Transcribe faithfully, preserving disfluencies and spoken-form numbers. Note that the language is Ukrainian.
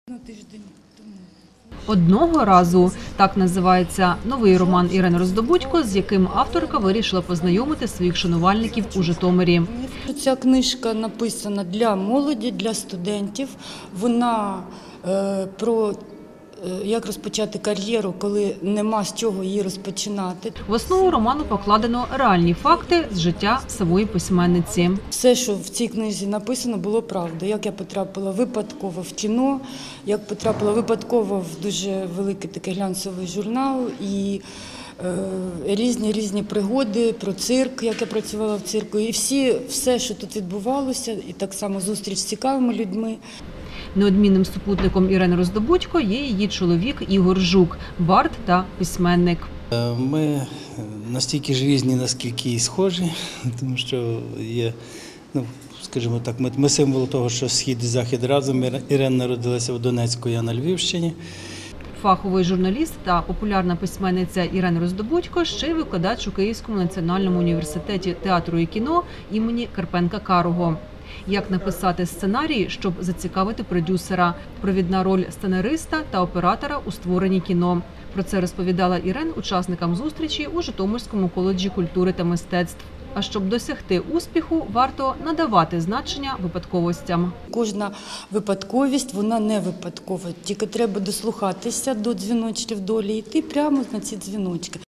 На тиждень тому. Одного разу – так називається новий роман Ірини Роздобудько, з яким авторка вирішила познайомити своїх шанувальників у Житомирі. Ця книжка написана для молоді, для студентів. Вона е, про е, як розпочати кар'єру, коли нема з чого її розпочинати. В основу роману покладено реальні факти з життя самої письменниці. Все, що в цій книзі написано, було правдою. Як я потрапила випадково в кіно, як потрапила випадково в дуже великий такий глянцевий журнал і різні різні пригоди про цирк, як я працювала в цирку, і всі, все, що тут відбувалося, і так само зустріч з цікавими людьми. Неодмінним супутником Ірини Роздобудько є її чоловік Ігор Жук, бард та письменник. Ми настільки ж різні, наскільки і схожі, тому що є, ну, скажімо так, ми, ми символ того, що схід і захід разом. Ірина народилася в Донецьку, я на Львівщині. Фаховий журналіст та популярна письменниця Ірина Роздобудько ще й викладач у Київському національному університеті театру і кіно імені Карпенка-Карого. Як написати сценарій, щоб зацікавити продюсера, провідна роль сценариста та оператора у створенні кіно. Про це розповідала Ірин учасникам зустрічі у Житомирському коледжі культури та мистецтв. А щоб досягти успіху, варто надавати значення випадковостям. Кожна випадковість, вона не випадкова, тільки треба дослухатися до дзвіночків долі і йти прямо на ці дзвіночки.